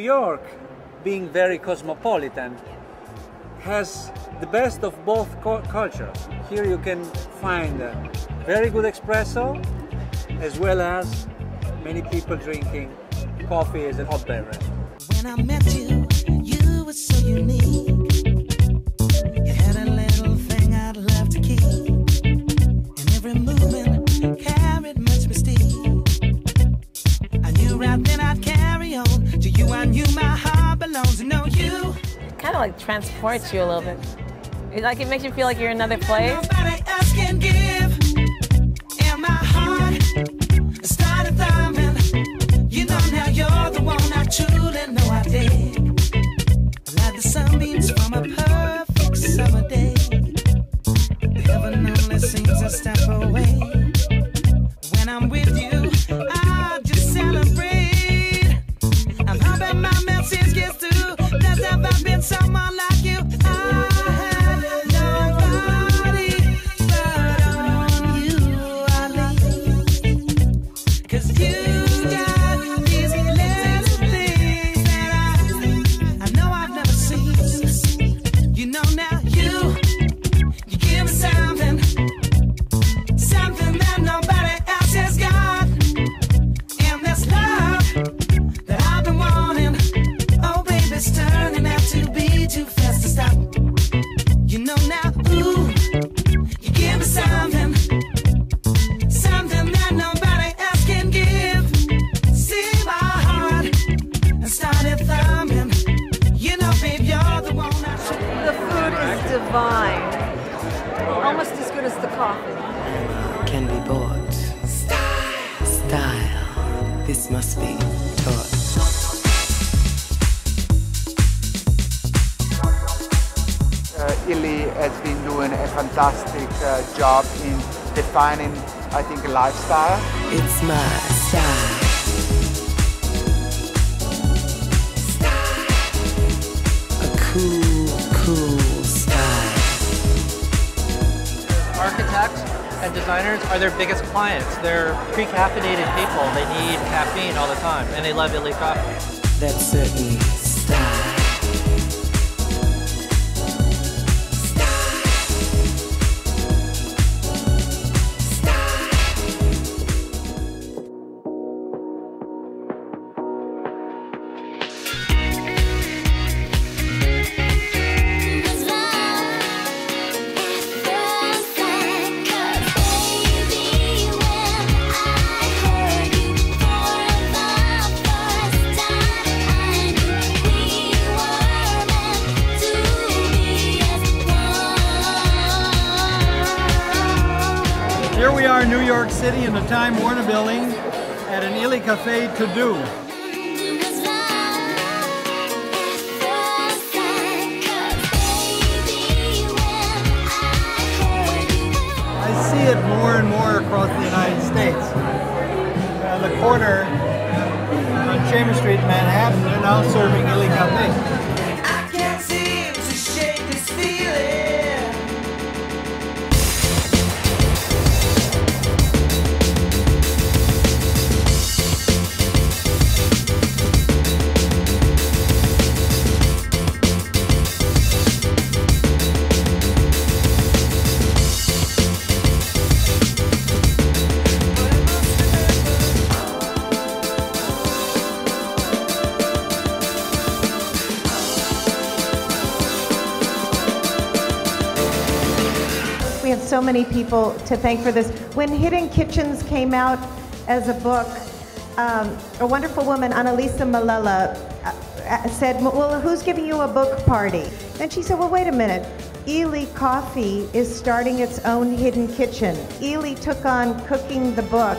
York, being very cosmopolitan, has the best of both cultures. Here you can find very good espresso, as well as many people drinking coffee as a hot beverage. When I met you, you were so unique. You had a little thing I'd love to keep, and every movement carried much mystique. I knew right then I'd carry on. To you I knew my heart belongs to know you. Kind of like transports you a little bit. It makes you feel like you're in another place. Nobody else can give, and my heart started thumping. You know now you're the one I truly know I dig. Like the sunbeams from a perfect summer day. Heaven only seems a step away. When I'm with you, I just celebrate. I'm hoping my message gets through. There's never been someone like you. I had nobody but on you I lean. 'Cause you got these little things that I know I've never seen. You know now you give me something that nobody else has got. And this love that I've been wanting, oh baby, it's turning out to be too fast to stop. You know now, ooh, you give me something that nobody else can give. See my heart and started thumbing. You know, babe, you're the one I should. The food is divine. Almost as good as the coffee. Can be bought. Style. This must be taught. Illy has been doing a fantastic job in defining, I think, a lifestyle. It's my style. A cool style. Architects and designers are their biggest clients. They're pre-caffeinated people. They need caffeine all the time, and they love Illy coffee. That's certain style. Here we are in New York City in the Time Warner Building at an Illy Cafe to do. I see it more and more across the United States. On the corner on Chambers Street in Manhattan, they're now serving Illy Cafe. I can't seem to shake this feeling. We have so many people to thank for this. When Hidden Kitchens came out as a book, a wonderful woman, Annalisa Malella, said, well, who's giving you a book party? And she said, well, wait a minute. Illy Coffee is starting its own hidden kitchen. Illy took on cooking the book.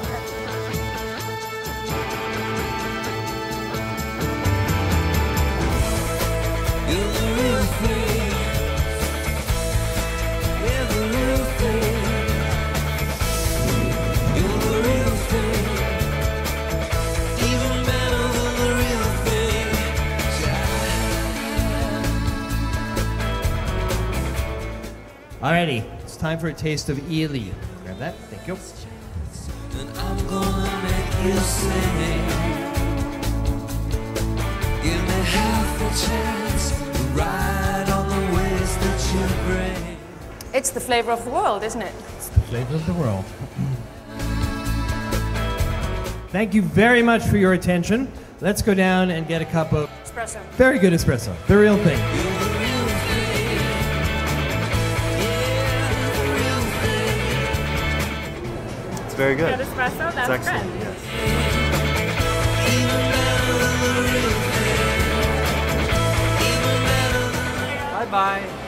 Alrighty, it's time for a taste of Illy. Grab that, thank you. And I'm gonna make you sing. Give me chance to ride on the ways that you bring. It's the flavor of the world, isn't it? It's the flavor of the world. Thank you very much for your attention. Let's go down and get a cup of Espresso. very good espresso. The real thing. It's very good. Good espresso, that's It's excellent. good. Yes. Bye-bye.